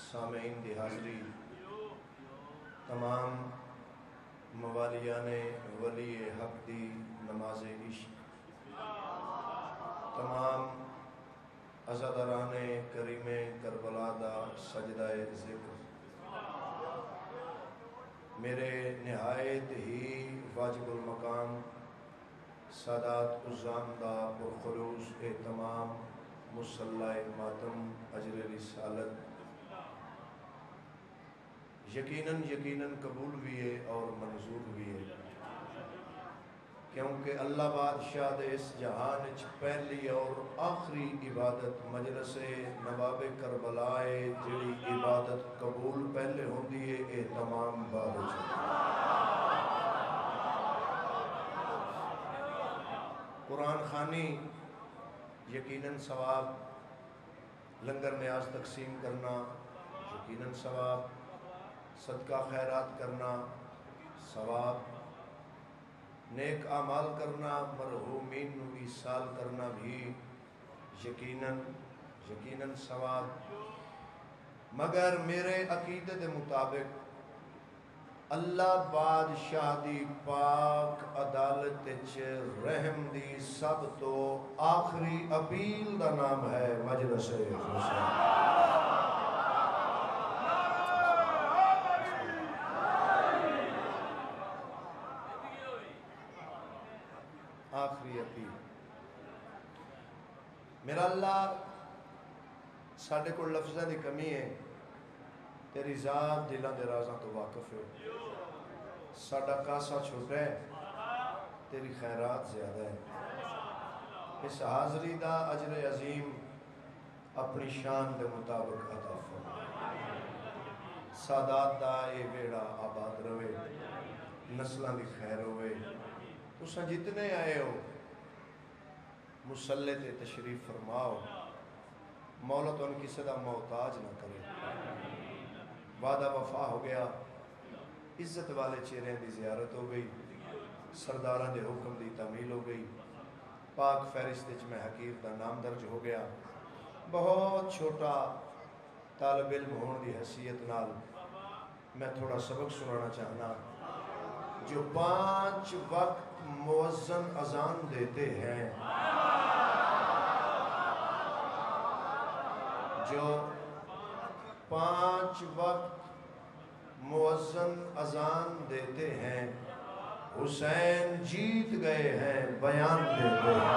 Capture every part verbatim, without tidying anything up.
سامعین دی حاضری، تمام موالیان ولی حق دی نماز عشق، تمام عزاداران کریم کربلا دا سجدہ ذکر، میرے نہایت ہی واجب المقام سادات عزام دا پرخلوص اہتمام مصلی ماتم اجر رسالت یقیناً یقیناً قبول بھی ہے اور منظور بھی ہے، کیونکہ اللہ بادشاہ دے اس جہان وچ پہلی اور آخری عبادت مجلس نواب کربلائے جڑی عبادت قبول پہلے ہوندی ہے اہتمام بعد وچ۔ قرآن خوانی یقیناً ثواب، لنگر نیاز تقسیم کرنا یقیناً ثواب، صدقہ خیرات کرنا ثواب، نیک اعمال کرنا، مرحومین نو ایصال کرنا بھی یقیناً یقیناً ثواب، مگر میرے عقیدے دے مطابق اللہ بادشاہ دی پاک عدالت وچ رحم دی سب تو آخری اپیل دا نام ہے مجلس حسین۔ آخری اپیل میرا اللہ، ساڑھے کو لفظہ دی کمی ہے، تیری ذات دلہ دے رازاں تو واقف ہے، ساڑھا کاسا چھوٹا ہے، تیری خیرات زیادہ ہے، اس حاضری دا اجر عظیم اپنی شان دے مطابق عطا فرما، سادات دا اے بیڑا آباد روے، نسلہ دی خیر ہوئے، تُساں جتنے آئے ہو مسلح تے تشریف فرماؤ، مولا تو ان کی صدا محتاج نہ کرے، وعدہ وفا ہو گیا، عزت والے چہرے دی زیارت ہو گئی، سرداران دے حکم دی تعمیل ہو گئی، پاک فہرست وچ میں حقیر دا نام درج ہو گیا، بہت چھوٹا طالب علم ہون دی حیثیت نال میں تھوڑا سبق سنانا چاہنا۔ جو پانچ وقت مؤذن اذان دیتے ہیں، جو پانچ وقت مؤذن اذان دیتے ہیں، حسین جیت گئے ہیں بیان دیتے ہیں۔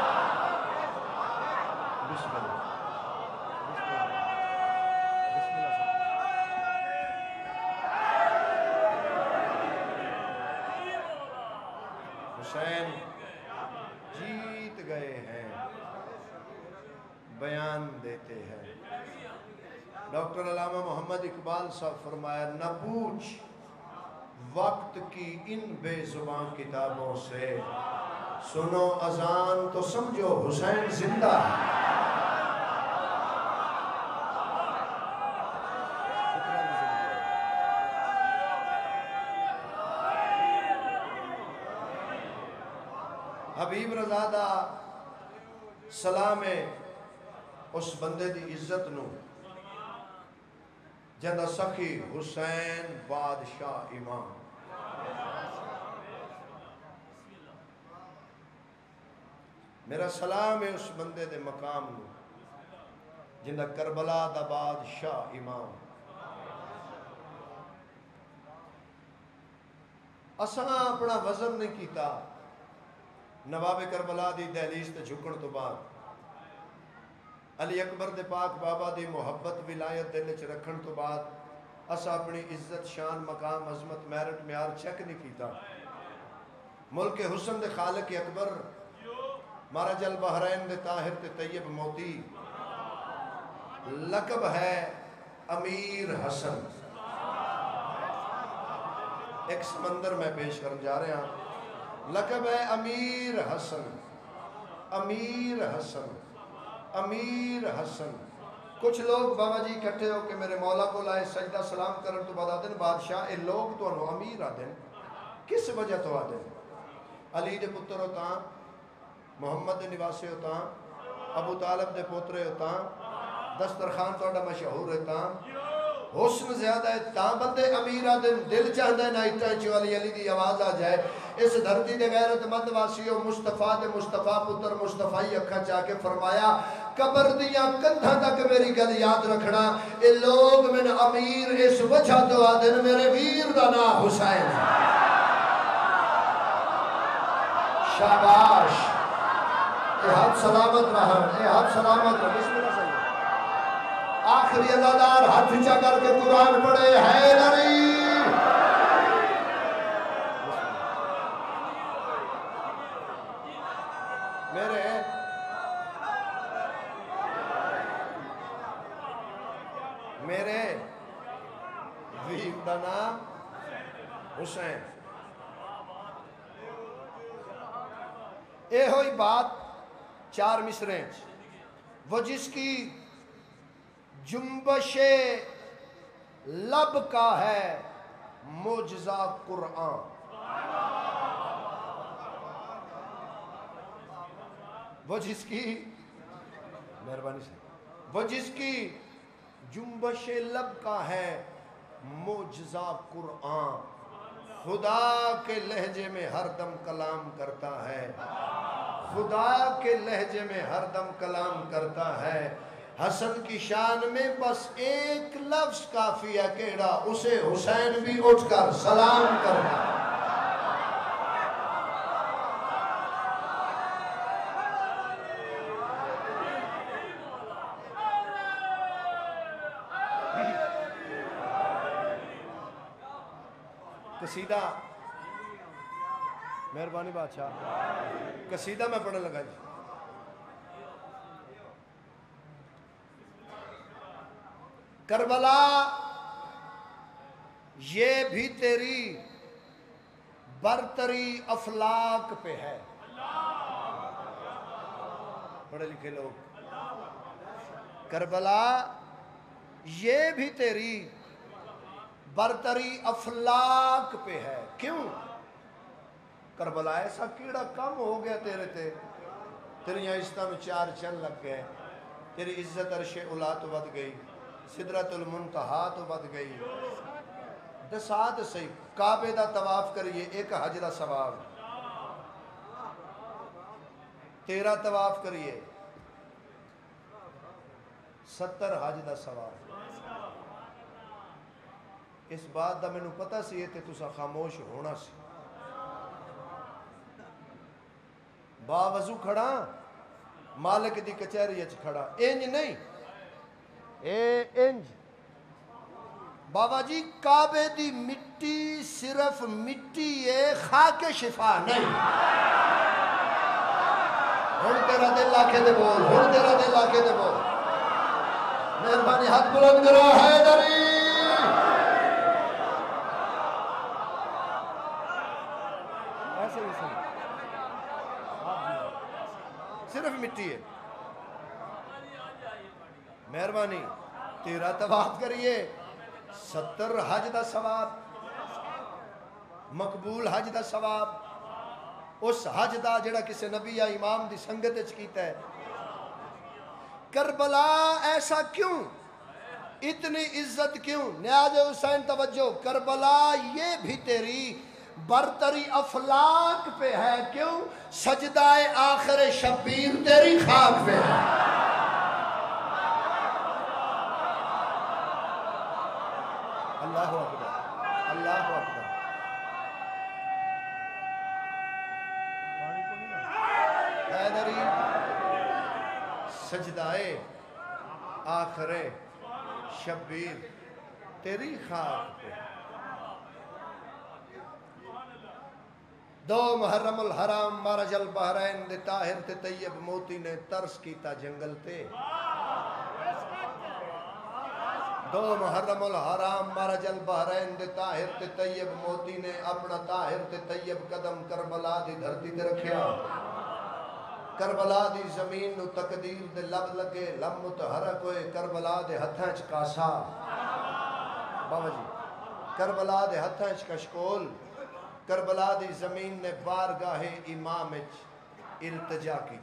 بسم اللہ حسین جیت گئے ہیں بیان دیتے ہیں۔ ڈاکٹر علامہ محمد اقبال صاحب فرمایا، نہ پوچھ وقت کی ان بے زبان کتابوں سے، سنو اذان تو سمجھو حسین زندہ ہے۔ حبیب رضا دا سلام اس بندے دی عزت نو جندہ سخی حسین بادشاہ امام، میرا سلام ہے اس بندے دے مقام نو جندہ کربلا دا بادشاہ امام۔ اساں اپنا وزن نہیں کیتا نواب کربلا دی دہلیز تے جھکن تو بعد، علی اکبر دے پاک بابا دی محبت ولایت دل وچ رکھن تو بعد اسا اپنی عزت شان مقام عظمت میرٹ معیار چیک نہیں کیتا۔ ملک حسن دے خالق اکبر، مہاراج البحرین دے طاہر تے طیب موتی، لقب ہے امیر حسن۔ ایک سمندر میں پیش کرن جا رہے ہیں، لقب ہے امیر حسن، امیر حسن، امیر حسن۔ کچھ لوگ بابا جی کٹھے ہو کہ میرے مولا کو لائے سجدہ سلام کرن تو بعد آدن بادشاہ اے لوگ تو انہوں امیر آدن، کس وجہ تو آدن؟ علی دے پتر ہوتا، محمد دے نواسے ہوتا، ابو طالب دے پوترے ہوتا، دسترخان توڑا مشہور ہوتا، حسن زیادہ ہے تاں بندے امیرہ دن دل چاہدہ ہے نائٹہ چوالی علی دی آواز آ جائے اس دھرتی دے غیرت مند واسیوں مصطفیٰ دے مصطفیٰ پتر مصطفیٰ اکھا چاہ کے فرمایا قبر دیاں کندھا تک میری گل یاد رکھنا اے لوگ من امیر اس وجہ تو آدن میرے ویر دا نا حسین شاباش اے حد سلامت رہا اے حد سلامت رہا بسم اللہ صلی آخری اللہ دار ہاتھ چا کر کے قرآن پڑھے حیدری میرے میرے ویر دا نام حسین اے ہوئی بات چار مصریں وہ جس کی جنبش لب کا ہے معجزہ قرآن وہ جس کی مہربانی سے وہ جس کی جنبش لب کا ہے معجزہ قرآن خدا کے لہجے میں ہر دم کلام کرتا ہے خدا کے لہجے میں ہر دم کلام کرتا ہے حسن کی شان میں بس ایک لفظ کافی ہے کیڑا اسے حسین بھی اٹھ کر سلام کرنا قصیدہ مہربانی بادشاہ قصیدہ میں پڑھنے لگا جی کربلا یہ بھی تیری برتری افلاک پہ ہے پڑھے لکھے لوگ کربلا یہ بھی تیری برتری افلاک پہ ہے کیوں کربلا ایسا کیڑا کم ہو گیا تیرے تے تیری یہاں عزتہ میں چار چن لگ گئے تیری عزت عرش اولا تو بد گئی سدرت المنتہا تو بد گئی دسات صحیح کعبے دا طواف کریے ایک حج دا ثواب تیرہ طواف کریے ستر حج دا ثواب اس بات دا میں نو پتہ سی یہ تے تسا خاموش ہونا سی باوضو کھڑا مالک دی کچہری اچ کھڑا انج نہیں اے انج بابا جی کعبے دی مٹی صرف مٹی ہے خاک شفا نہیں ہن تیرا دل آکھے دے بول ہن تیرا دل آکھے دے بول مہربانی ہاتھ بلند کرو حیدری ایسے ہی سن صرف مٹی ہے مہربانی تیرہ طواف کریے ستر حج دا ثواب مقبول حج دا ثواب اس حج دا جڑا کسے نبی یا امام دی سنگت اچ کیتا ہے کربلا ایسا کیوں اتنی عزت کیوں نیاز حسین توجہ کربلا یہ بھی تیری برتری افلاک پہ ہے کیوں سجدہ آخر شبیر تیری خاک پہ ہے اللہ اکبر اللہ اکبر حیدری سجدہ آخر شبیر تیری خاک پہ دو محرم الحرام مارج البحرین دے طاہر تے طیب موتی نے ترس کیتا جنگل تے دو محرم الحرام مارج البحرین دے طاہر تے طیب موتی نے اپنا طاہر تے طیب قدم کربلا دی دھرتی تے رکھیا کربلا دی زمین نو تقدیر دے لب لگے لم متحرک ہوئے کربلا دے ہتھاں چ کاسا بابا جی کربلا دے ہتھاں چ کشکول کربلا دی زمین نے بارگاہ امام اچ التجا کی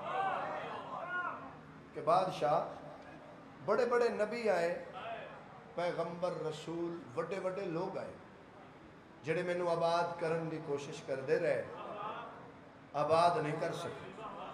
کہ بادشاہ بڑے بڑے نبی آئے پیغمبر رسول وڈے وڈے لوگ آئے جڑے مینوں آباد کرن دی کوشش کردے رہے، آباد نہیں کر سکے۔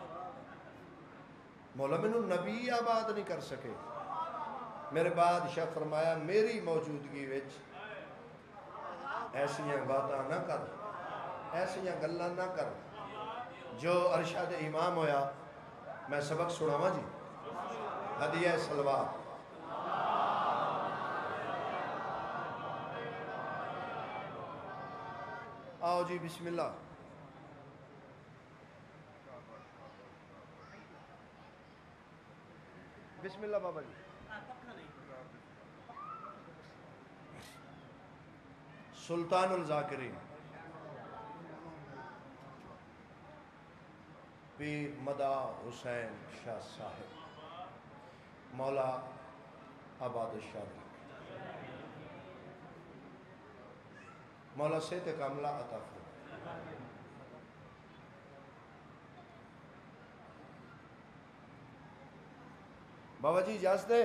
مولا مینوں نبی آباد نہیں کر سکے۔ میرے بادشاہ فرمایا میری موجودگی وچ ایسیاں باتاں نہ کر، ایسیاں گلاں نہ کر۔ جو ارشاد امام ہویا میں سبق سناواں جی، ہدیہ سلوات۔ آؤ جی بسم اللہ۔ بسم اللہ بابا جی۔ سلطان الذاکرین پیر مدا حسین شاہ صاحب مولا آباد الشاہ، مولا صحت کاملہ عطا فرمائے۔ بابا جی اجازت دے،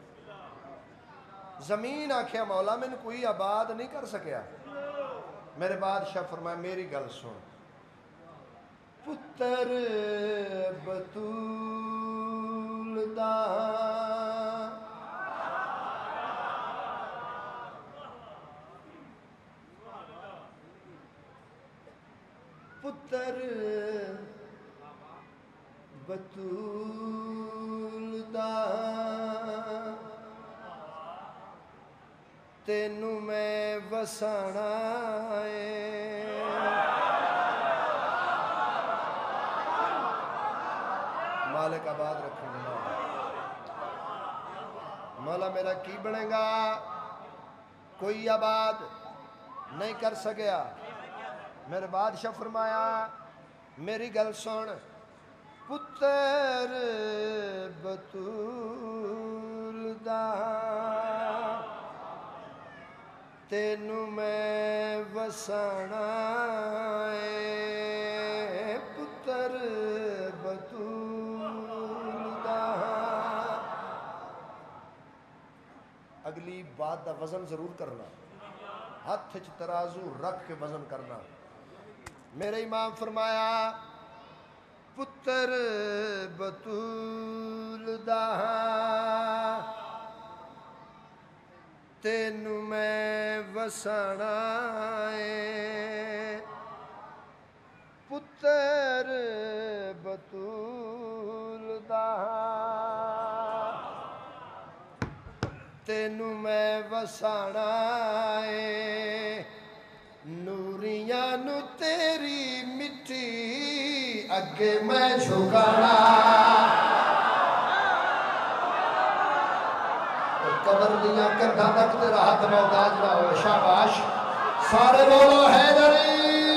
زمین آکھیا مولا میں نے کوئی آباد نہیں کر سکیا۔ میرے بادشاہ فرمایا میری گل سن، پتر بطول دا پتر بطول دا تینوں میں وسانا ہے۔ مالک آباد رکھوں گا مولا، میرا کی بنے گا؟ کوئی آباد نہیں کر سکیا۔ میرے بادشاہ فرمایا میری گل سن، پتر بطول دا تینوں میں وسانا ہے، پتر بطول دا۔ اگلی بات دا وزن ضرور کرنا، ہاتھ چ ترازو رکھ کے وزن کرنا۔ میرے امام فرمایا پتر بطول دا تینوں میں وسانا ہے، پتر بطول دا تینوں میں وسانا ہے، نوریاں نو تیری مٹی اگے میں جھکانا، قبر دیاں کندھاں تک تیرا ہاتھ محتاج نہ ہو۔ شاباش، سارے بولو حیدری۔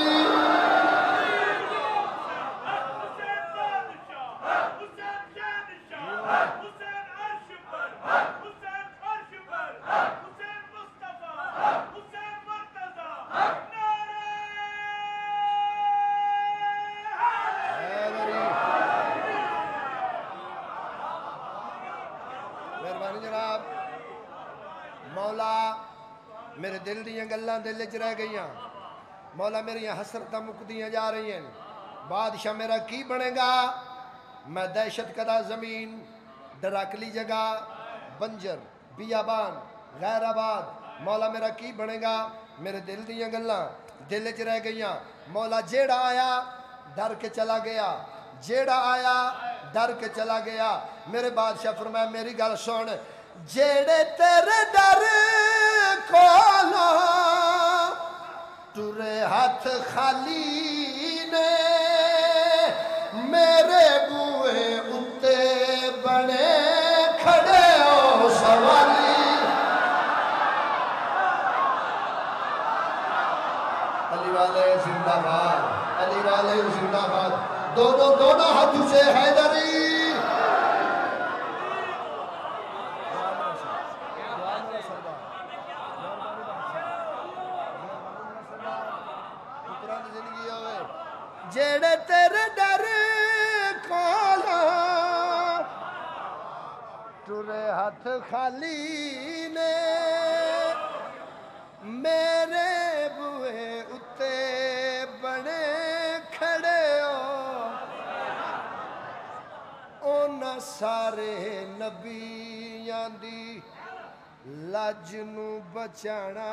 میرے دل دیاں گلاں دل وچ رہ گئیاں، مولا میری حسرتاں مکدیاں جا رہی ہیں۔ بادشاہ میرا کی بنے گا؟ میں دہشت کدہ زمین، ڈراکلی جگہ، بنجر، بیابان، غیر آباد، مولا میرا کی بنے گا؟ میرے دل دیاں گلاں دل وچ رہ گئیاں۔ مولا جیڑا آیا ڈر کے چلا گیا، جیڑا آیا ڈر کے چلا گیا۔ میرے بادشاہ فرمایا میری گل سن، جیڑے تیرے ڈر کھولا ترے ہاتھ خالی نے، میرے بوئے اتے بنے کھڑے ہو سوالی۔ علی والے زندہ باد، علی والے زندہ باد، دونوں دونوں ہاتھ سے حیدری۔ جیڑے تیرے ڈر کھولا ترے ہاتھ خالی نے، سارے نبیاں دی لج نو بچانا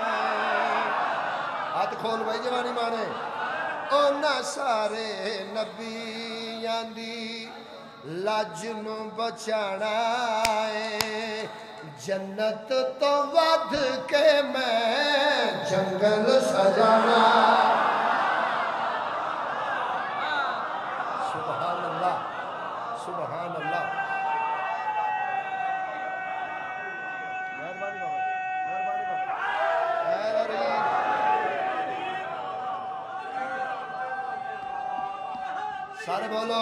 ہاتھ کھول بھائی جوانی مانے اونا سارے نبیاں دی لج نو بچانا ہے جنت تو ود کے میں جنگل سجانا سبحان اللہ سبحان اللہ مہربانی بابا مہربانی بابا سارے بولو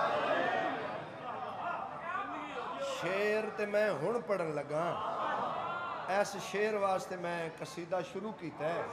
شیر تے میں ہن پڑھن لگا ایس شیر واسطے میں قصیدہ شروع کیتا ہے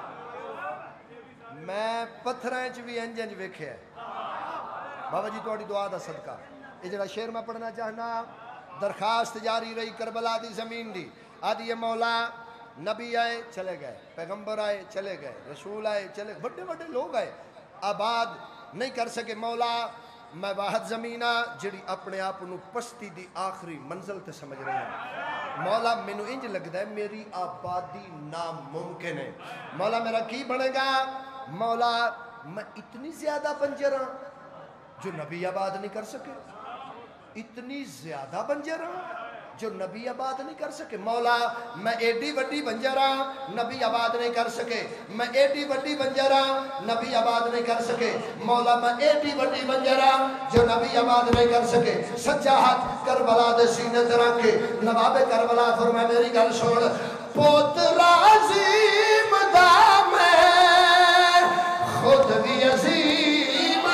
میں پتھرائیں چ بھی انج انج ویکھیا ہے بابا جی تہاڈی دعا دا صدقہ یہ جڑا شیر میں پڑھنا چاہنا درخواست جاری رہی کربلا دی زمین دی آدھی یہ مولا نبی آئے چلے گئے پیغمبر آئے چلے گئے رسول آئے چلے گئے بڑے بڑے لوگ آئے آباد نہیں کر سکے مولا میں واحد زمینہ جڑی اپنے آپ نو پستی دی آخری منزل تے سمجھ رہی ہوں مولا مینو انج لگتا ہے میری آبادی ناممکن ہے مولا میرا کی بنے گا مولا میں اتنی زیادہ بنجر ہوں جو نبی آباد نہیں کر سکے اتنی زیادہ بنجر ہوں جو نبی آباد نہیں کر سکے مولا میں ایڈی وڈی بنجرہ نبی آباد نہیں کر سکے میں ایڈی وڈی بنجرہ نبی آباد نہیں کر سکے مولا میں ایڈی وڈی بنجرہ جو نبی آباد نہیں کر سکے سچا ہاتھ کربلا دے سینے تے رکھ کے نواب کربلا فرمائے میری گل سن پوترا عظیم دا میں خود بھی عظیم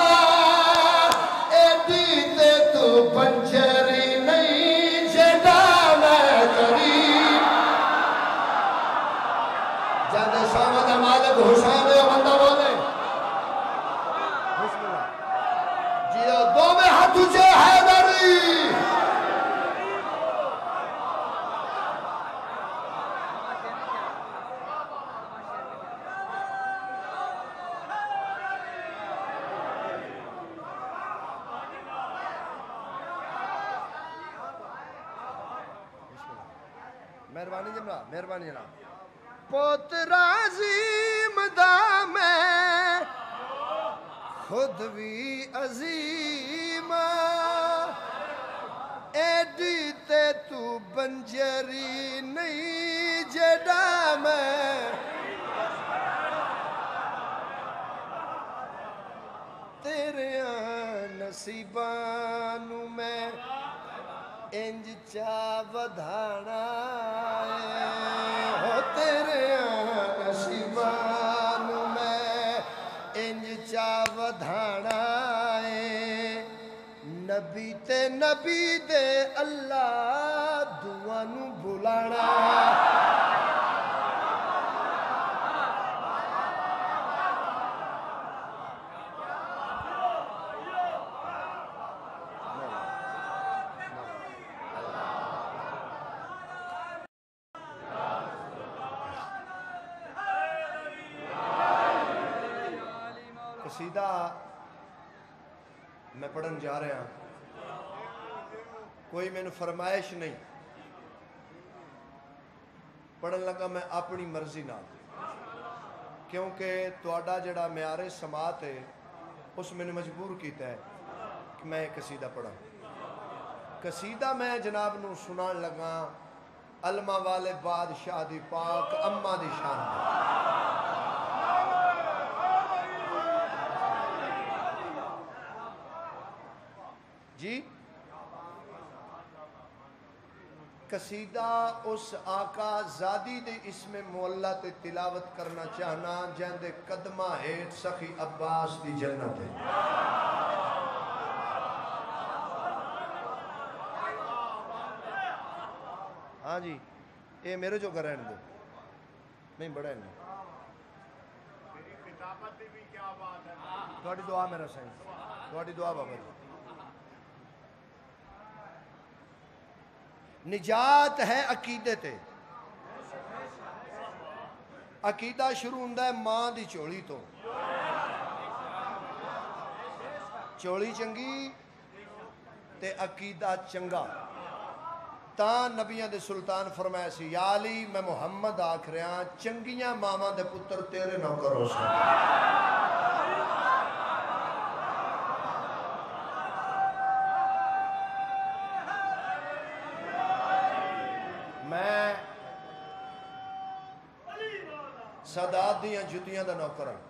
ایڈی تے تو بنجری مالک حسین ہے بندہ بولے بسم اللہ جیو دو میں ہاتھ اچھے حیدری مہربانی جناب مہربانی جناب پوترا عظیم دا میں خود بھی عظیم ایڈی تے تو بنجری نہیں جڑا میں تیرے نصیبانو میں انج چا ودھانا ہو تیرے نصیبانو میں انج چا ودھانا نبی تے نبی دے اللہ دعانو بلانا قصیدہ میں پڑھن جا رہا ہوں کوئی میں نے فرمائش نہیں پڑھن لگا میں اپنی مرضی نہ کیونکہ تواڈا جڑا معیار سماعت ہے اس میں نے مجبور کیتا ہے کہ میں قصیدہ پڑھا قصیدہ میں جناب نو سنان لگا علمہ والے بادشاہ دی پاک اماں دی شان جی قصیدہ اس آقا زادی دے اسم مولا تے تلاوت کرنا چاہنا جہاں دے قدمہ ہیٹ سخی عباس دی جنت ہے ہاں جی اے میرے جو گھر رہنے دو نہیں بڑا ہے نہیں میری خطابت بھی کیا بات ہے تھوڑی دعا میرا سائن تھوڑی دعا بابا جی نجات ہے عقیدے تے عقیدہ شروع ہوندہ ہے ماں دی چولی تو چولی چنگی تے عقیدہ چنگا تا نبیاں دے سلطان فرمایا سی یا علی میں محمد آکھ رہا چنگیاں ماما دے پتر تیرے نوکر ہو سکتے میں سادات دیاں جتیاں دا نوکر ہوں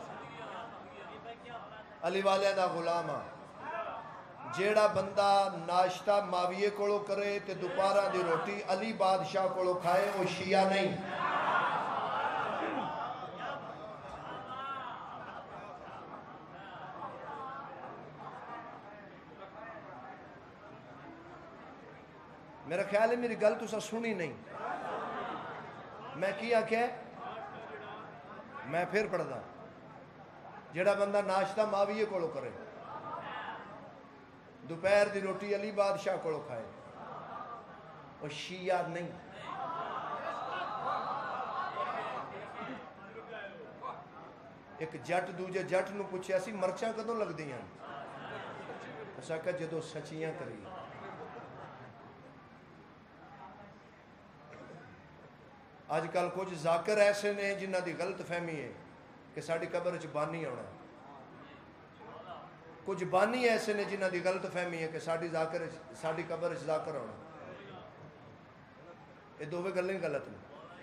علی والے دا غلام ہاں جیڑا بندہ ناشتہ ماویے کولو کرے تے دوپہرہ دی روٹی علی بادشاہ کولو کھائے وہ شیعہ نہیں میرا خیال ہے میری گل تسا سنی نہیں میں کیا کہ میں پھر پڑھ دا جیڑا بندہ ناشتہ ماویے کولو کرے دوپہر دی روٹی علی بادشاہ کولو کھائے وہ شیعہ نہیں ایک جٹ دوجے جٹ نو پوچھے اسی مرچاں کدوں لگ دی ہیں اسا کہ جدو سچیاں کری آج کل کچھ ذاکر ایسے نے جنہ دی غلط فہمی ہے کہ ساڑی قبر چ بانی ہونا ہے کچھ بانی ایسے نے جنہ دی غلط فہمی ہے کہ ساڑی ذاکر ساڑی قبر چ ذاکر ہونا یہ دووے گلیں غلط نہیں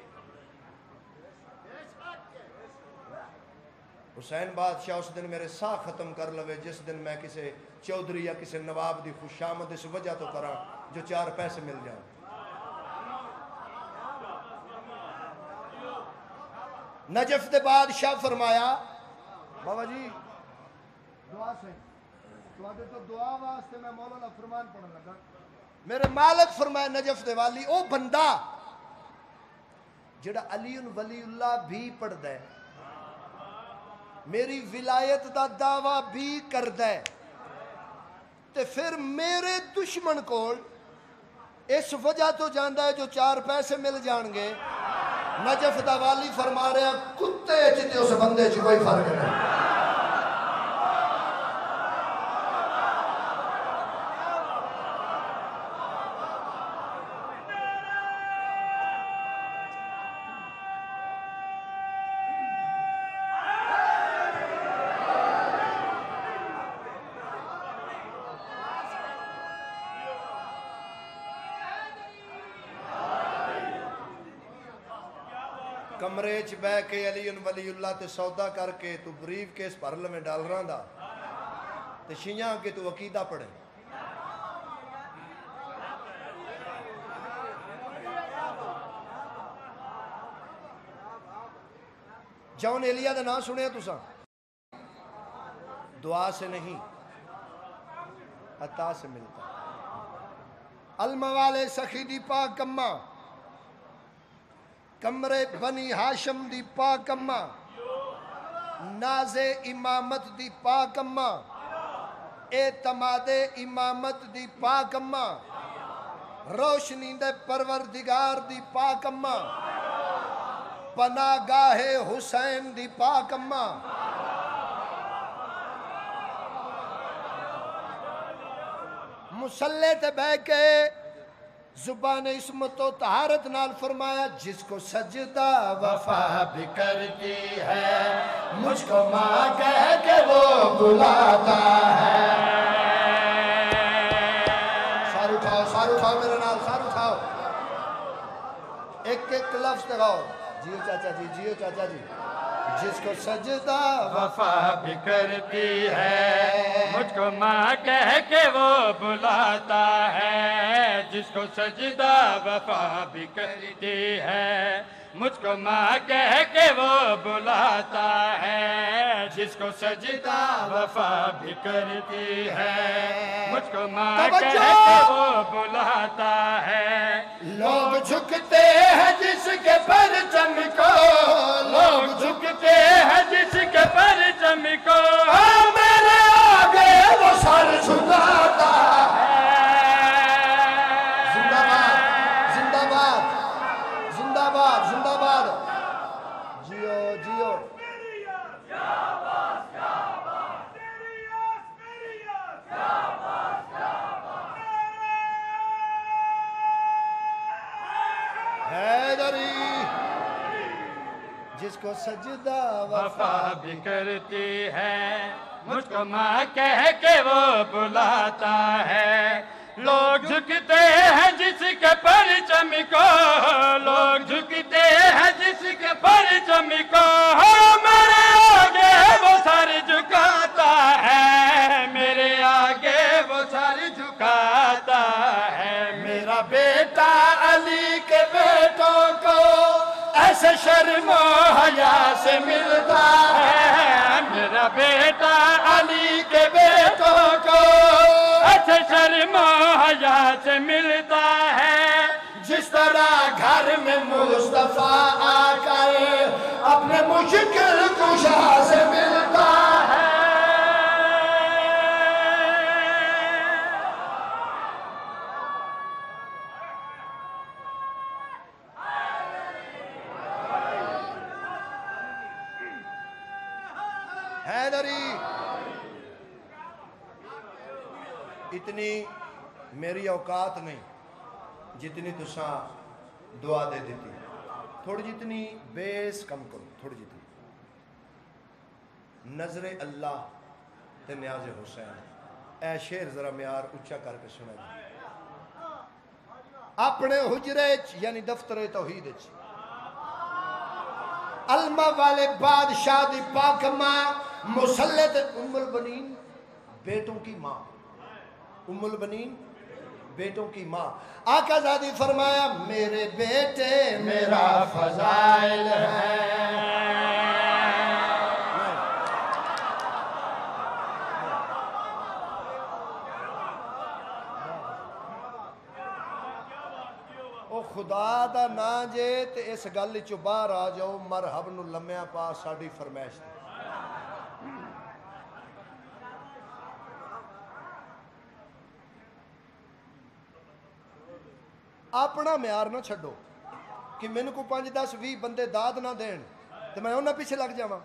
حسین بادشاہ اس دن میرے ساہ ختم کر لوے جس دن میں کسی چودھری یا کسی نواب دی خوش آمد اس وجہ تو کرا جو چار پیسے مل جائیں نجف دے بادشاہ فرمایا بابا جی دعا سے تو آدھے تو دعا واسطے میں مولانا فرمان پڑھنے لگا میرے مالک فرمایا نجف دے والی او بندہ جڑا علی ولی اللہ بھی پڑھ دے میری ولایت دا دعویٰ بھی کر دے تے پھر میرے دشمن کول اس وجہ تو جاندہ ہے جو چار پیسے مل جان گے نجف دا والی فرما رہے ہیں کتے جتے اس بندے چی کوئی فرق نہیں کمرے چ بہ کے علی ولی اللہ تے سودا کر کے تو بریف کیس بھر لویں ڈالراں دا تے شیعہ کے تو عقیدہ پڑھے جون ایلیا دا نام سنیا تساں دعا سے نہیں عطا سے ملتا الموالے سخی دی پاک کمہ کمرے بنی ہاشم دی پاک اماں ناز امامت دی پاک اماں اعتماد امامت دی پاک اماں روشنی دے پروردگار دی پاک اماں پناہگاہ حسین دی پاک اماں مسلح تے بہ کے زبان عصمت و طہارت نال فرمایا جس کو سجدہ وفا بھی کرتی ہے مجھ کو ماں کہہ کے وہ بلاتا ہے سار اٹھاؤ سار اٹھاؤ میرے نال سار اٹھاؤ ایک ایک لفظ دکھاؤ جیو چاچا جی جیو چاچا جی جس کو سجدہ وفا بھی کرتی ہے مجھ کو ماں کہہ کے وہ بلاتا ہے جس کو سجدہ وفا بھی کرتی ہے مجھ کو ماں کہہ کے وہ بلاتا ہے جس کو سجدہ وفا بھی کرتی ہے مجھ کو ماں کہہ کے وہ بلاتا ہے لوگ جھکتے ہیں جس کے پرچم کو لوگ جھکتے ہیں جس کے پرچم کو میرے آگے وہ سر جھکاتا ہے زندہ باد زندہ باد زندہ باد زندہ باد جیو جیو حیدری جس کو سجدہ وفا بھی کرتی ہے مجھ کو ماں کہہ کے وہ بلاتا ہے لوگ جھکتے ہیں جس کے پرچم کو لوگ جھکتے ہیں جس کے پرچم کو میرے آگے وہ سر جھکاتا ہے میرے آگے وہ سر جھکاتا ہے میرا بیٹا علی کے بیٹوں کو ایسے شرم و حیا سے ملتا ہے میرا بیٹا علی کے بیٹوں کو ایسے شرم و حیا سے ملتا ہے جس طرح گھر میں مصطفیٰ آ کر اپنے مشکل کشا سے ملتا ہے حیدری اتنی میری اوقات نہیں جتنی تساں دعا دے دیتی تھوڑی جتنی بیس کم کرو تھوڑی جتنی نظر اللہ تے نیاز حسین اے شعر ذرا معیار اچھا کر کے سنا جی اپنے حجرے یعنی دفتر توحید علمہ والے بادشاہ دی پاک ماں مسلط ام البنین بیٹوں کی ماں ام البنین بیٹوں کی ماں آقا زادی فرمایا میرے بیٹے میرا فضائل ہے او خدا دا نا جے تے اس گل چو باہر آ جاؤ مرحب نو لمحہ پا ساڑی فرمائش دی اپنا معیار نہ چھڈو کہ میں کو پانچ دس وی بندے داد نہ دین تو میں انہاں پیچھے لگ جاواں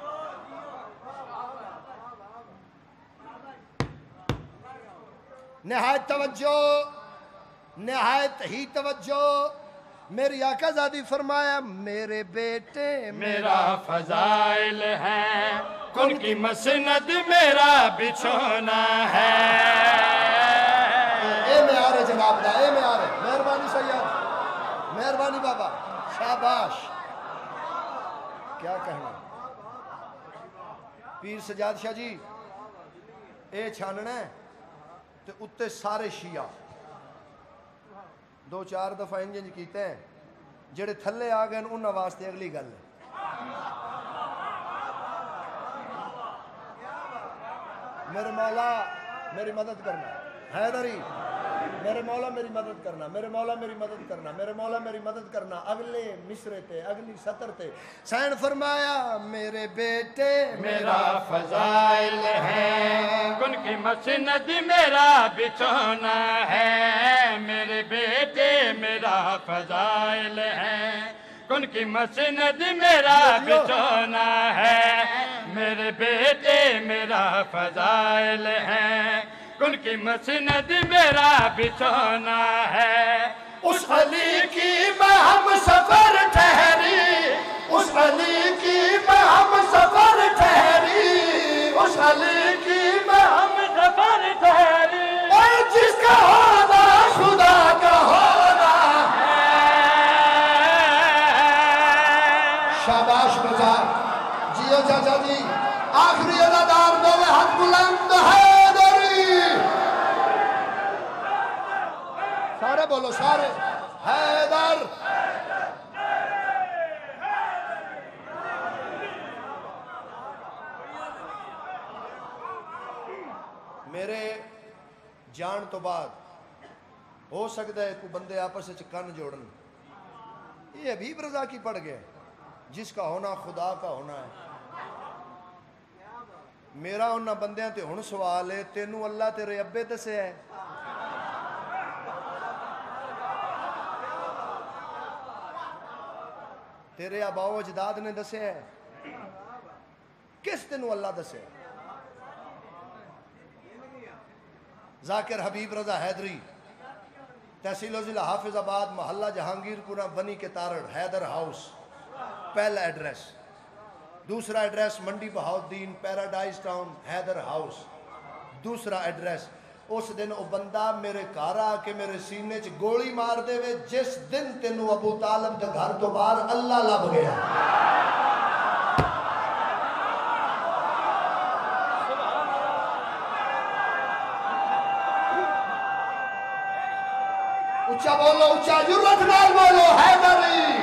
نہایت توجہ نہایت ہی توجہ میری آقا زادی فرمایا میرے بیٹے میرا فضائل ہے کن کی مسند میرا بچھونا ہے اے معیار ہے جناب دا اے معیار ہے مہربانی سید مہربانی بابا شاباش کیا کہنا پیر سجاد شاہ جی اے چھاننا ہے تے اتے سارے شیعہ دو چار دفعہ انجنج کیتے ہیں جڑے تھلے آ گئے انہاں واسطے اگلی گل ہے میرے مولا میری مدد کرنا حیدری میرے مولا میری مدد کرنا میرے مولا میری مدد کرنا میرے مولا میری مدد کرنا اگلے مصرے تے اگلی سطر تے سین فرمایا میرے بیٹے میرا فضائل ہے کن کی مسند میرا بچھونا ہے میرے بیٹے میرا فضائل ہے کن کی مسند میرا بچھونا ہے میرے بیٹے میرا فضائل ہے کن کی مسند میرا بچھونا ہے اس علی کی ہم سفر ٹھہری اس علی کی ہم سفر ٹھہری اس علی کی ہم سفر ٹھہری اور جس کا ہونا خدا کا ہونا شاباش بچا جیو چاچا جی آخری ادادار دو میں حق بلند ہے سارے بولو سارے حیدر میرے جان تو بعد ہو سکتا ہے کوئی بندے آپس سے کن جوڑن یہ حبیب رضا کی پڑ گئے جس کا ہونا خدا کا ہونا ہے میرا انہاں بندیاں تے ہن سوال ہے تینوں اللہ تیرے ابے دسے ہے تیرے آبا و اجداد نے دسے ہے کس تینوں اللہ دسے ذاکر حبیب رضا حیدری تحصیل و ضلع حافظ آباد، محلہ جہانگیر پورہ، بنی کے تارڑ، حیدر ہاؤس پہلا ایڈریس. دوسرا address Mandi Bahauddin, paradise town, Haider house دوسرا ایڈریس. اس دن وہ بندہ میرے گھر آ کے میرے سینے چ گولی مار دے وے جس دن تینوں ابو طالب دے گھر تو باہر اللہ لب گیا. اچھا بولو، اچھا جرت نال بولو، حیدری.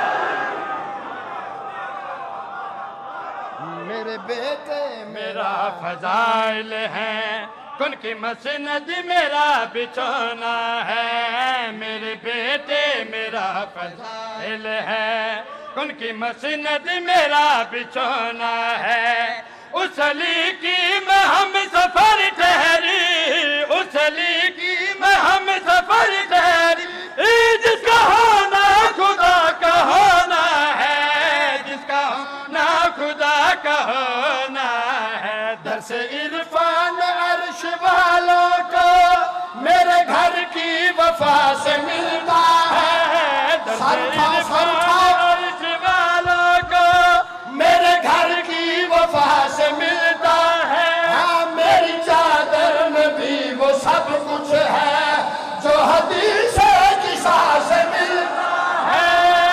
میرے بیٹے میرا فضائل ہے، کن کی مسند میرا بچھونا ہے. میرے بیٹے میرا فضائل ہے، کن کی مسند میرا بچھونا ہے. اس علی کی میں ہم سفر ٹھہری، اس علی کی میں ہم سفر ٹھہری، جس کا ہونا خدا کا ہونا ہے، جس کا ہونا خدا کا ہونا ہے. درس عرفان عرش والوں کو میرے گھر کی وفا سے ملتا ہے. درس عرفان عرش والوں کو میرے گھر کی وفا سے ملتا ہے. ہاں میری چادر میں بھی وہ سب کچھ ہے جو حدیث کسا سے ملتا ہے.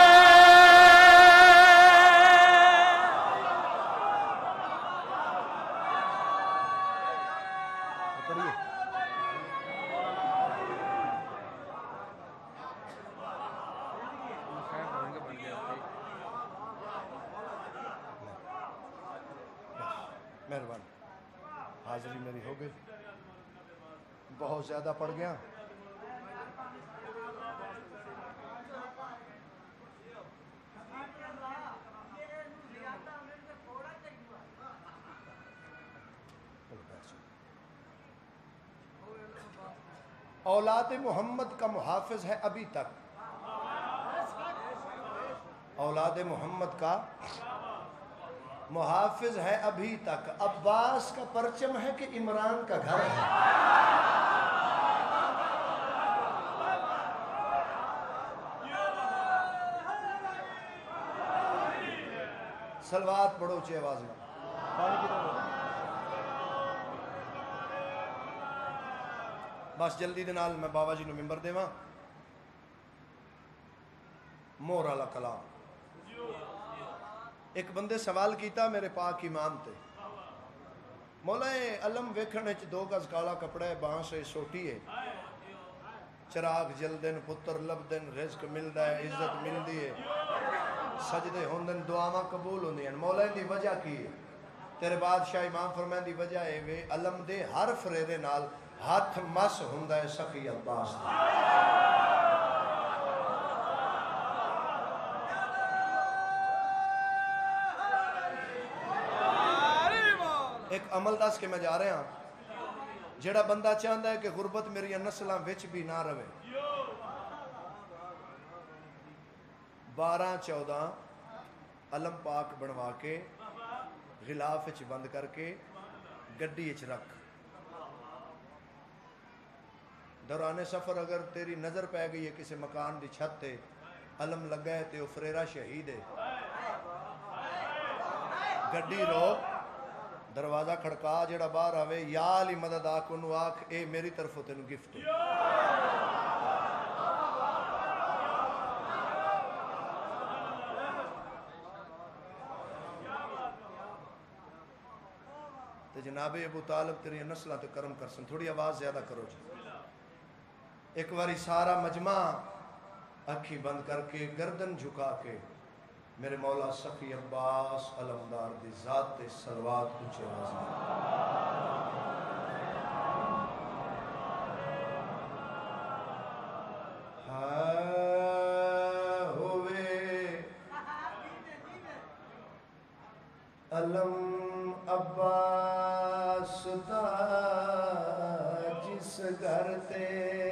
مہربانی. حاضری میری ہو گئی، بہت زیادہ پڑ گیا. اولاد محمد کا محافظ ہے ابھی تک، اولاد محمد کا محافظ ہے ابھی تک. عباس کا پرچم ہے کہ عمران کا گھر ہے. صلوات پڑھو اونچی آواز میں. بس جلدی دے نال میں بابا جی نو ممبر دیواں. مور والا کلام. ایک بندے سوال کیتا میرے پاک امام تے، مولا علم ویکھن وچ دو گز کالا کپڑا ہے، بانس سے سوٹی ہے، چراغ جلدن، پتر لبدن، رزق ملدا ہے، عزت ملدی ہے، سجدے ہوندن، دعاواں قبول ہوندیاں. مولا دی وجہ کی ہے؟ تیرے بادشاہ امام فرمائیں دی وجہ ہے وے علم دے ہر فریرے نال ہاتھ مس ہوندا ہے سخی عباس دا. ایک عمل دس کے میں جا رہے ہاں، جڑا بندہ چاہتا ہے کہ غربت میری نسلاں وچ بھی نہ رہے، بارہ چودہ علم پاک بنوا کے غلاف وچ بند کر کے گڈی وچ رکھ. دوران سفر اگر تیری نظر پہ گئی ہے کسی مکان دی چھت تے علم لگا ہے تے وہ فریرا شہید ہے، گڈی روک، دروازہ کھڑکا، جڑا باہر آوے یا علی مدد آکھ انہوں آکھ اے میری طرفوں تینوں گفٹ ہے. تے جناب ابو طالب تیری نسلہ تے کرم کرسن. تھوڑی آواز زیادہ کرو جی. ایک باری سارا مجمع اکھی بند کر کے گردن جھکا کے میرے مولا سخی عباس علمدار دی ذات تے صلوات اونچے آواز ہوئے علم عباس دا جس گھر تے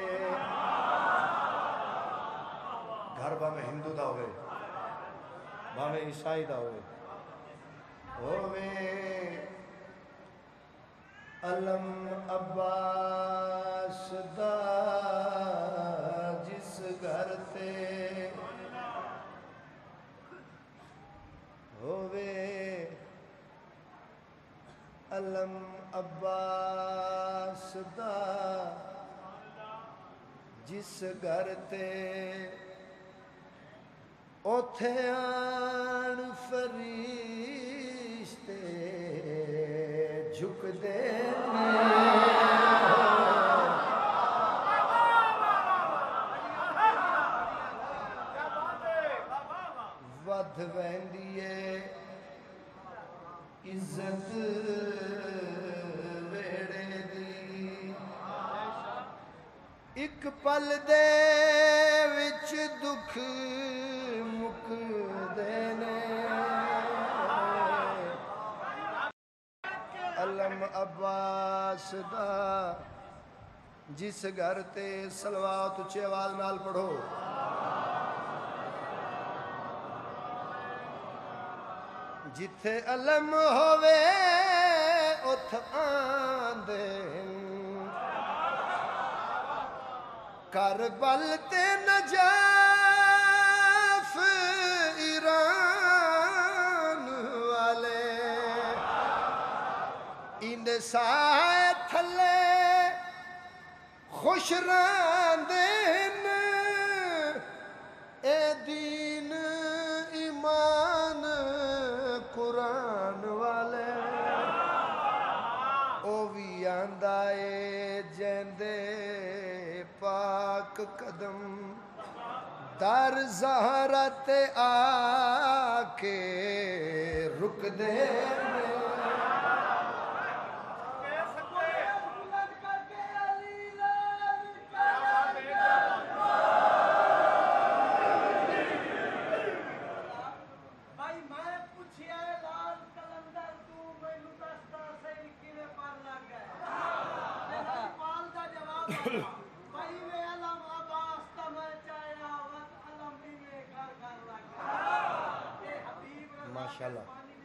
گھر باویں ہندو دا ہوئے باویں عیسائی دا ہوئے ہوئے علم عباس دا علم عباس دا جس گھر تے اوتھے آن فرشتے جھک دے ود ویندیے عزت ویڑے دی ایک پل دے وچ دکھ مک دینے علم عباس دا جس گھر تے صلوات اچھی آواز نال پڑھو جتھے علم ہووے اتھ آندین کربل تے نجف ایران والے اندے سائے تھلے خوش راندین اے دین ایمان قرآن والے او وی آندائے جیندے پاک قدم در زہرت آکے رک دے ماشاءاللہ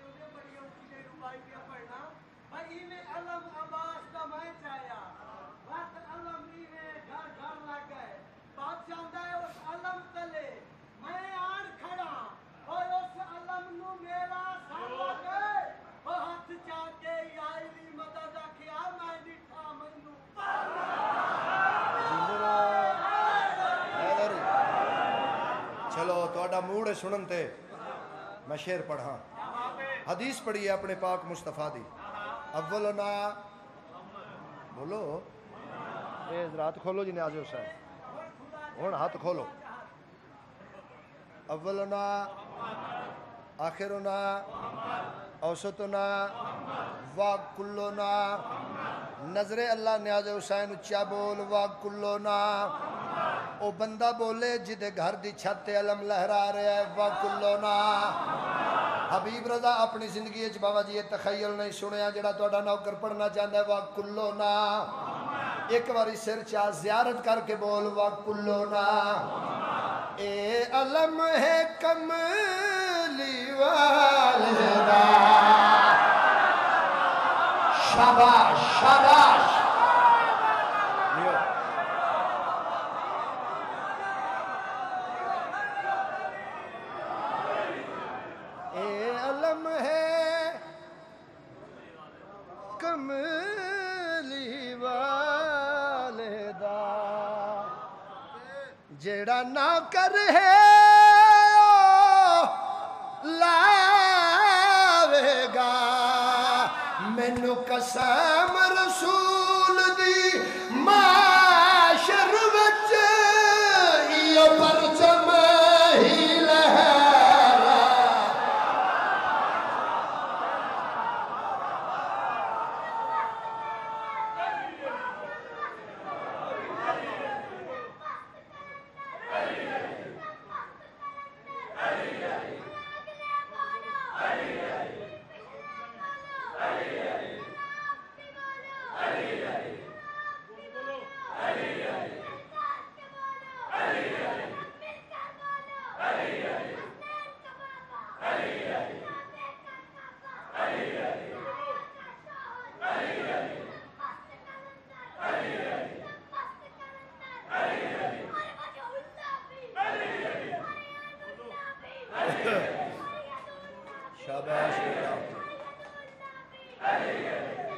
چلو توڑا موڑ سنن تے میں شعر پڑھا حدیث پڑھی ہے اپنے پاک مصطفیٰ دی اولنا بولو اے حضرات کھولو جی نیازی حسین ہون ہاتھ کھولو اولنا آخرنا اوسطنا وکلنا نظر اللہ نیاز حسین اچھا بول وکلنا او بندہ بولے جدے گھر دی چھت علم لہرا رہا ہے وکلنا حبیب رضا اپنی زندگی اچ بابا جی یہ تخیل نہیں سنیا جڑا توڑا نوکر پڑھنا چاہتا ہے وکلنا ایک باری سر چاہ زیارت کر کے بول وکلنا اے علم ہے کملی والدہ شاباش شاباش اے علم ہے کملی والدہ جیڑا نہ کر ہے لاوے گا مینو قسم رسول دی معاشر وچ ایو پرچم ہی لہرا شاباش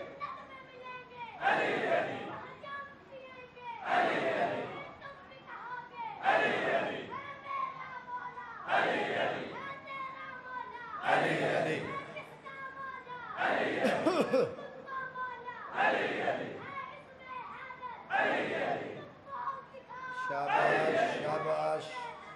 علی شاباش شاباش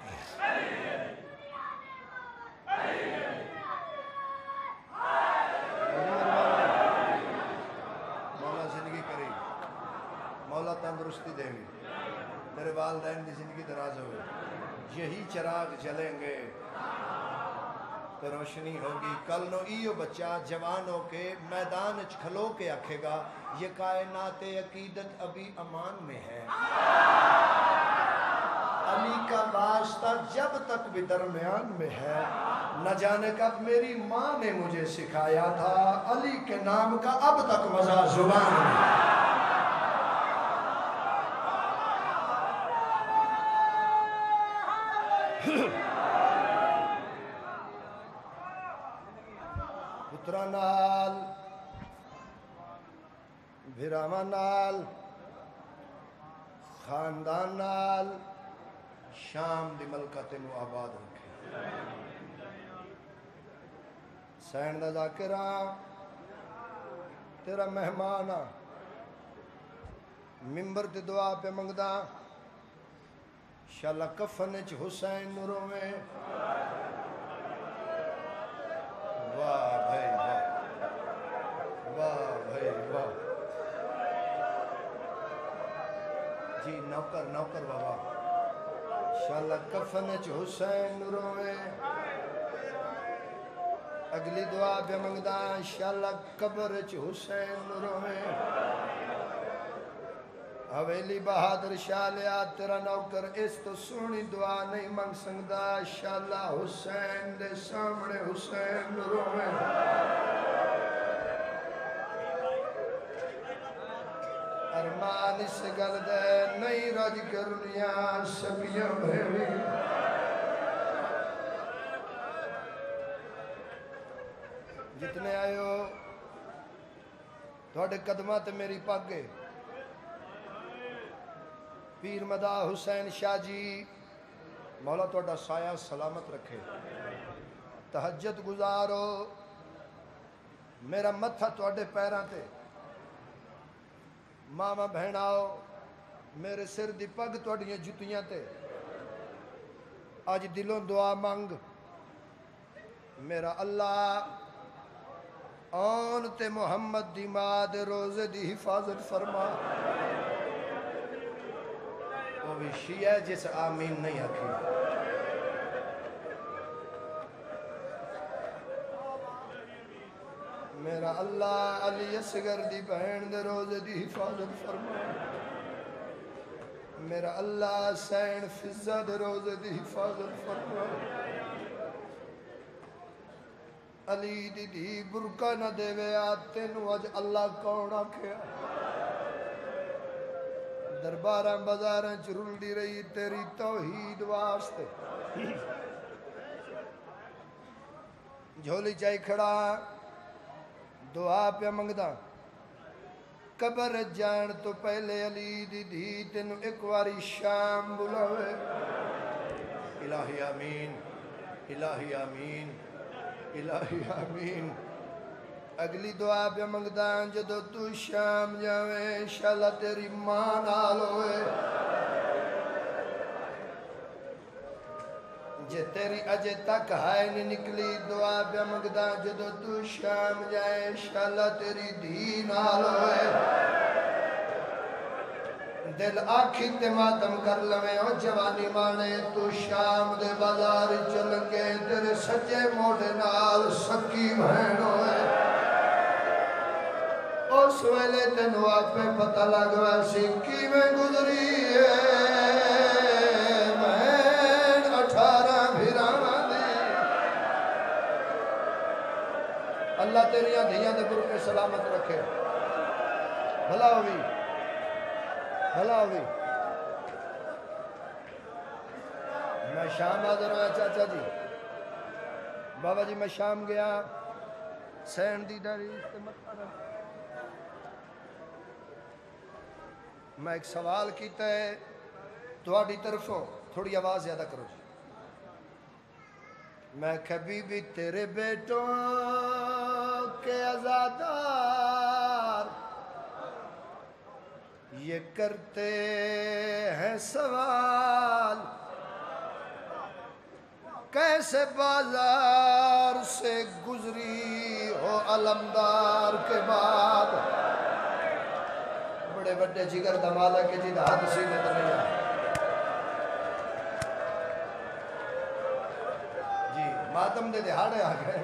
مولا زندگی کرے مولا تندرستی دے گی تیرے والدین کی زندگی دراز ہوئے یہی چراغ جلیں گے تو روشنی ہوگی کل نو ایو بچہ جوان ہو کے میدان اچ کھلو کے آکھے گا یہ کائنات عقیدت ابھی امان میں ہے علی کا واسطہ جب تک بھی درمیان میں ہے نہ جانے کب میری ماں نے مجھے سکھایا تھا علی کے نام کا اب تک مزہ زبان میں پترا نال بھراما نال خاندان نال شام دی ملکہ تینو آباد رکھے سین دا ذاکرہ تیرا مہمان ممبر تے دعا پہ منگدا شالا کفن چ حسین نوروں میں واہ بھائی واہ واہ بھائی واہ جی نوکر نوکر بابا شالا کفن چ حسین نوروں میں اگلی دعا پہ منگدا شالا قبر چ حسین نوروں میں حویلی بہادر شاہ لیا تیرا نوکر اس تو سونی دعا نہیں منگ سکدا شالا حسین دے سامنے حسین نوروں میں ارمان اس گل دے نہیں رج کرنیاں سکیاں بھیڑی جتنے آئے ہو تھوڑے قدمات میری پاگے پیر مدا حسین شاہ جی مولا توڑا سایہ سلامت رکھے تہجد گزارو میرا متھا توڑے پیران تے ماما بہناؤ میرے سر دی پگ توڑیاں جتیاں تے آج دلوں دعا مانگ میرا اللہ آن تے محمد دی ماں دے روزے دی حفاظت فرما وہ بھی شیعہ جس آمین نہیں آکھی میرا اللہ علی اصغر دی بہن دے روزے دی حفاظت فرما میرا اللہ سین فضہ دے روزے دی حفاظت فرما علی دی دی برکہ نہ دے وے آتے نو آج اللہ کون آکھیا درباراں بازاراں چرل دی رہی تیری توحید واسطے جھولی چاہی کھڑا دعا پہ منگدا قبر جان تو پہلے علی دی دی تینو ایک واری شام بلاوے الہی آمین الہی آمین الہی آمین اگلی دعا پہ منگدان جدو تو شام جاوے انشاءاللہ تیری ماں نال ہوئے جے تیری اجے تک ہائے نہیں نکلی دعا پہ منگدان جدو تو شام جائے انشاءاللہ تیری دھی نال ہوئے دل آکھی تے ماتم کر لویں او جوانی مانے تو شام دے بازار چلنگے تیرے سچے موڑے نال سکی بہن ہوئے اس ویلے تینو آپے پتہ لگوا سکی میں گزری ہے مہین اٹھارہ بھیرانا دی اللہ تیریاں دھیاں دے برکے سلامت رکھے بھلا ہوئی بھلا ہوئی میں شام آدھر آیا چاچا جی بابا جی میں شام گیا سین دی داری استعمال کرا میں ایک سوال کیتا ہے تو آڈی طرفوں تھوڑی آواز زیادہ کرو جی میں کبھی بھی تیرے بیٹوں کے عزادار یہ کرتے ہیں سوال کیسے بازار سے گزری ہو علمدار کے بعد بڑے بڑے جگر دمالا کے جی دہات سینے دنیا جی ماتم دے دہاڑے آ گئے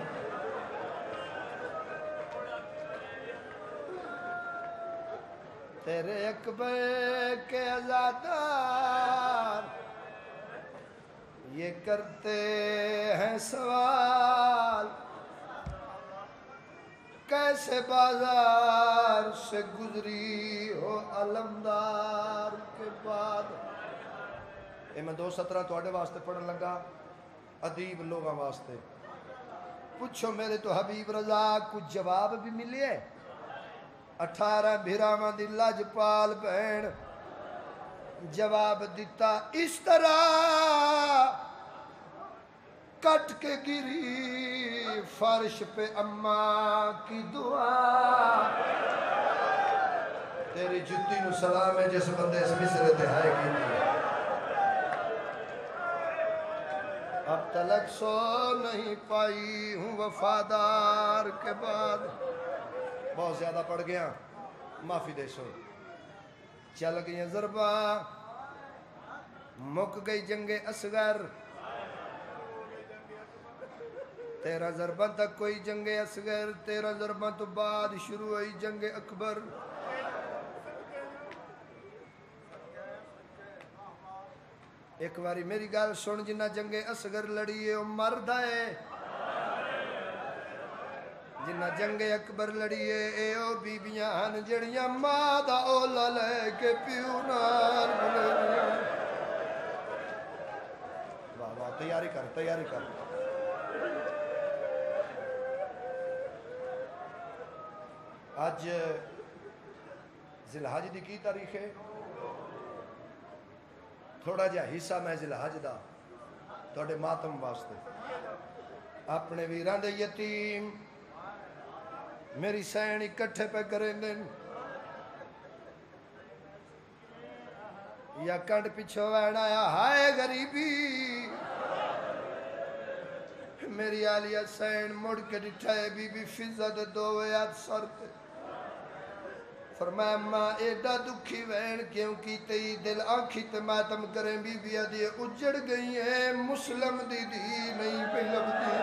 تیرے اکبر کے عزادار یہ کرتے ہیں سوال کیسے بازار سے گزری ہو علمدار کے بعد اے میں دو سترہ توڑے واسطے پڑھن لگا ادیب لوگاں واسطے پوچھو میرے تو حبیب رضا کچھ جواب بھی ملے اٹھارہ بھیراواں دی لاجپال بہن جواب دیتا اس طرح کٹ کے گری فرش پہ اماں کی دعا تیری جتی نو سلام ہے جس بندے اس مصر دہائے کی تھی اب تلک سو نہیں پائی ہوں وفادار کے بعد بہت زیادہ پڑھ گیا معافی دے سو چل گئی ضربہ مک گئی جنگ اصغر تیرہ ضربہ تک کوئی جنگ اصغر تیرہ ضربہ تو بعد شروع ہوئی جنگ اکبر ایک باری میری گال سن جنہ جنگ اصغر لڑی ہے وہ مرد ہے جنہ جنگ اکبر لڑیے اے او بی بیان جڑیاں مادہ اولا لے کے پیونار بلیاں واہ واہ تیاری کر تیاری کر آج ذی الحج دی کی تاریخ ہے تھوڑا جا حصہ میں ذی الحج دا تھوڑے ماتم واسطے اپنے ویران دے یتیم میری سین اکٹھے پہ کریں دن یا کنڈ پچھو وین آیا ہائے غریبی میری آلیہ سین مڑ کے ڈٹھائے بی بی فضا دے دو ویاد سر پہ فرمایا ماں ایڈا دکھی وین کیوں کی تی دل آنکھی تے ماتم کریں بی بی آدھی اجڑ گئی ہیں مسلم دی دی نہیں پہ لب دی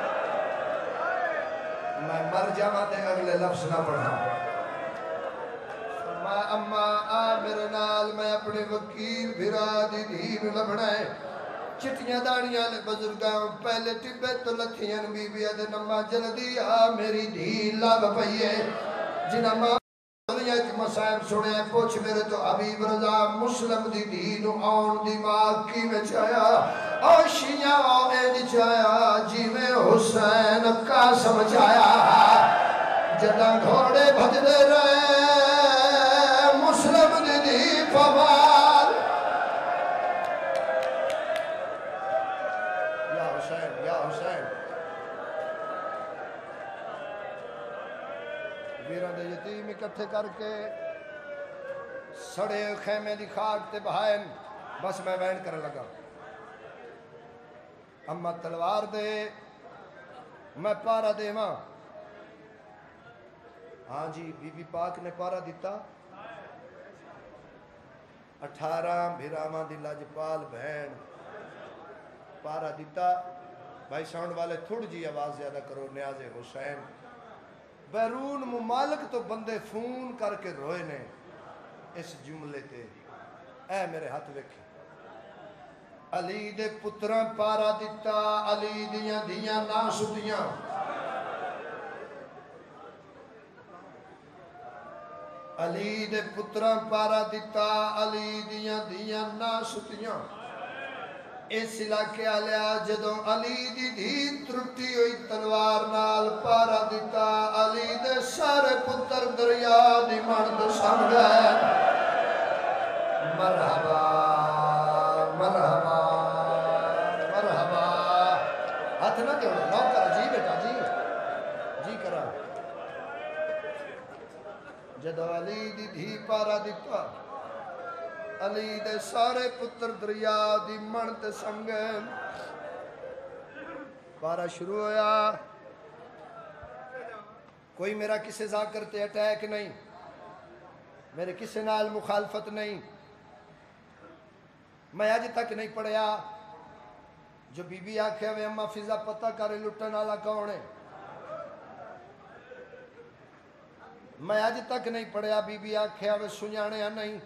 میں مر جاواں تے اگلے لفظ نہ پڑھا فرمایا اما آ میرے نال میں اپنے وکیل بھرا دی دین لبڑائے چٹیاں داڑیاں لے بزرگاں پہلے ٹبے تو لتھیاں بی بی آدھے نما جلدی آ میری دین لب پئیے جنہ ماں دنیا کی مسائب سنے پوچھ میرے تو حبیب رضا مسلم دی دین آن دماغ کی میں چایا آشیاں آنے دی چایا جی میں حسین کا سمجھایا جدہ گھوڑے بھج دے رہے مسلم دی دی فوال یا حسین یا حسین ویران دے یتیم اکٹھے کر کے سڑے خیمے دی خاک تے بہائن بس میں وین کرنے لگا اما تلوار دے میں پارا دے ماں ہاں جی بی بی پاک نے پارا دیتا اٹھارہ بھیراواں دی لاجپال بہن پارا دیتا بھائی ساؤنڈ والے تھوڑ جی آواز زیادہ کرو نیاز حسین بیرون ممالک تو بندے فون کر کے روئے نے اس جملے تے اے میرے ہاتھ ویکھے علی دے پتران پارا دیتا علی دیاں دیاں ناس دیاں علی دے پتران پارا دیتا علی دیاں دیاں ناس دیاں اس علاقے آلیا جدوں علی دی دھی ترٹی ہوئی تلوار نال پارا دیتا علی دے سارے پتر دریا دی مرد سمجھے مرحبا مرحبا مرحبا ہاتھ نہ جوڑو نوکر جی بیٹا جی جی کرا جدو علی دی دھی پارا دیتا علی دے سارے پتر دریا دی منت سنگ پارا شروع ہویا کوئی میرا کسے ذاکر تے اٹیک نہیں میرے کسے نال مخالفت نہیں میں آج تک نہیں پڑھیا جو بی بی آکھے ہوئے اممہ فضا پتہ کرے لٹن آلا کونے میں آج تک نہیں پڑھیا بی بی آکھے ہوئے سنیانے ہیں نہیں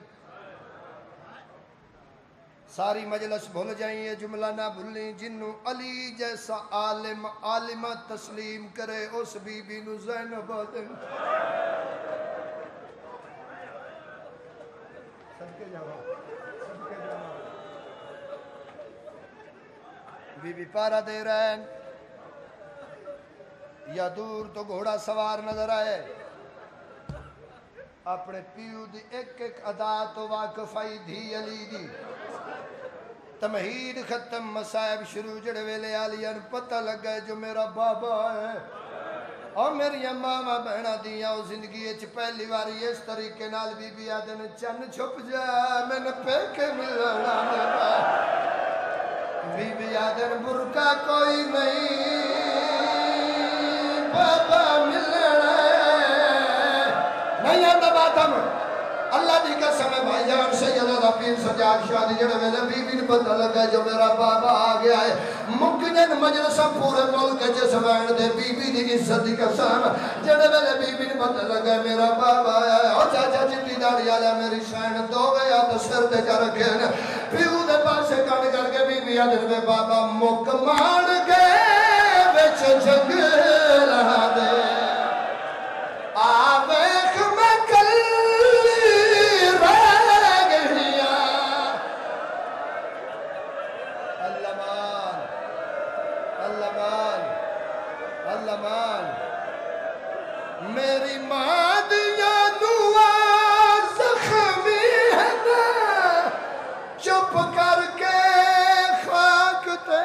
ساری مجلس بھول جائیں یہ جملہ نہ بھولیں جنوں علی جیسا عالم عالمہ تسلیم کرے اس بی بی نو زینب آدم سب کے جواب سب کے جواب بی بی پارا دے رہے ہیں یا دور تو گھوڑا سوار نظر آئے اپنے پیو دی ایک ایک ادا تو واقفائی دھی علی دی تمہید ختم مسائب شروع جڑے ویلے آلیان پتہ لگ گئے جو میرا بابا ہے اور میری ماما بہنا دیا اور زندگی اچھ پہلی واری اس طریقے نال بی بی آدھن چن چھپ جا میں نے پیکے ملنا میرا بی بی آدھن برکا کوئی نہیں بابا ملنا نہیں آدھا باتم اللہ دی قسم ہے بھائی جان سیدہ دا پیر سجاد شادی جڑے میں بی بی نے پتہ لگا جو میرا بابا آ گیا ہے مکنن مجلسہ پورے ملک جس وین دے بی بی دی عزت دی قسم جڑے میں بی بی نے پتہ لگا میرا بابا آیا ہے اور چاچا چٹی داڑی آلیا میری شین دو گیا تو سر تے جا رکھے ہیں پیو دے پاسے کن کر کے بی بی آدھر میں بابا مک مان گئے بچ جنگ لہا دے آویخ میں کل میری ماں دیا دعا زخمی ہے نا چپ کر کے خاک تے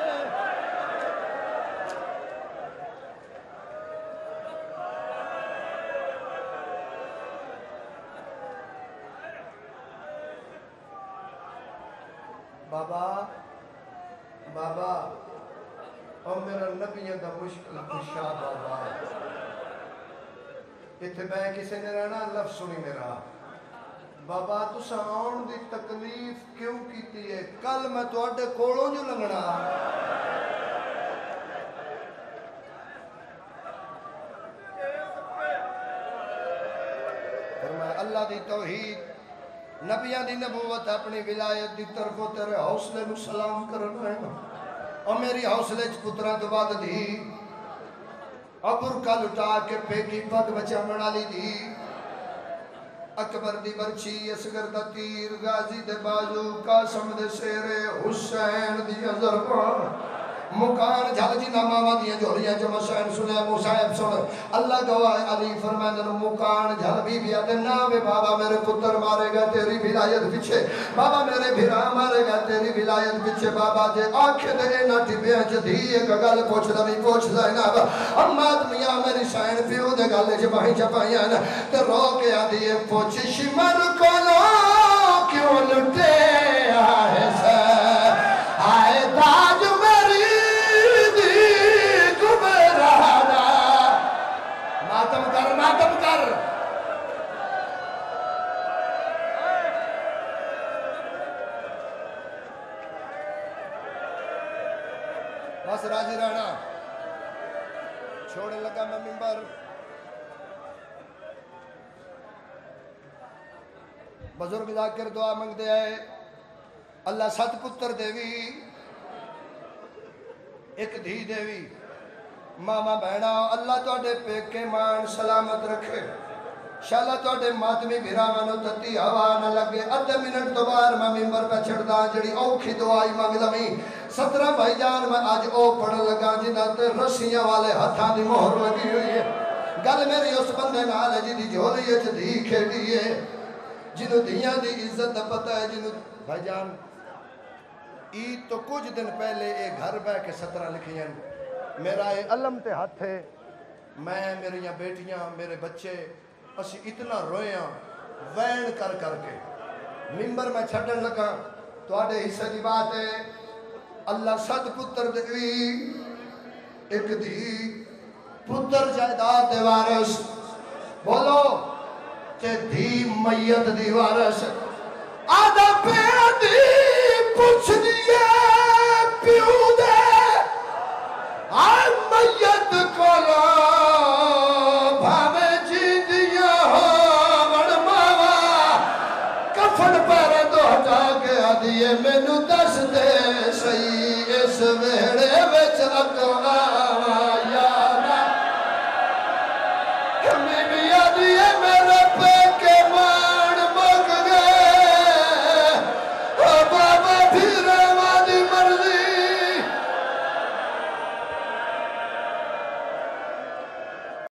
بابا بابا اور میرا نبیوں دا مشکل کشا بابا اتھے میں کسے نے رہنا لفظ سنی میرا بابا تو ساؤن دی تکلیف کیوں کیتی ہے کل میں تو اڈے کوڑوں جو لگنا فرمایا اللہ دی توحید نبیاں دی نبوت اپنی ولایت دی طرف و تیرے حوصلے میں سلام کرنا ہے اور میری حوصلے چھ پترہ تو بعد دی ابر کا لٹا کے پیکی پگ بچہ منالی دی اکبر دی برچی اسگر دا تیر غازی دے بازو قاسم دے سیرے حسین دی ضربان مکان جھل جی نامامہ دیا جوڑیاں جو مسائن سنے موسیب سنے اللہ گواہ علی فرمائے مکان جھل بی بیا دے ناوے بابا میرے پتر مارے گا تیری ولایت بچھے بابا میرے بھیرا مارے گا تیری ولایت بچھے بابا جے آنکھیں دے اینا ٹھپیاں جدھی ایک گل پوچھ دا نہیں پوچھ زینب اماد میاں میری سائن پیو دے گلے جباہی جباہیاں تے رو کے آدھی پوچھ شمر کولو کیوں لٹے آئے سے آئے تاج میری ماتم کر ماتم کر بس راضی رہنا چھوڑے لگا میں منبر بزرگ ذاکر دعا منگ دے آئے اللہ ست پتر دیوی ایک دھی دیوی ماما بہنا اللہ تو اڈے پیکے مان سلامت رکھے شاءاللہ تو اڈے ماتمی بھیرامانو تتی ہوا نہ لگے ادھے منٹ تو بار میں ممبر پہ چھڑدا جڑی اوکھی دعائی مانگ لمی سترہ بھائی جان میں آج او پڑھ لگا جنہ تے رسیاں والے ہتھاں دی مہر لگی ہوئی ہے گل میری اس بندے نال ہے جی دی جھولی اچھ دی کھیڑی ہے جنہوں دیاں دی عزت پتہ ہے جنہوں بھائی جان عید تو کچھ دن پہلے ایک گھر بے کے سترہ لکھی ہیں میرا یہ علم تے ہاتھ ہے میں میری بیٹیاں میرے بچے اسی اتنا روئے ہاں وین کر کر کے ممبر میں چھڑن لگا تو آڑے حصہ دی بات ہے اللہ صد پتر دیوی ایک دی پتر جائیداد دے وارث بولو تے دی میت دی وارث آدھا پیڑ دی پوچھ دیئے پیو دے آئے میت کولا بھاوے جی دیا ہو وڑماوا کفن پر دو ہٹا کے آدھیے میں نو دس دے سہی اس ویڑے وچ اکواوا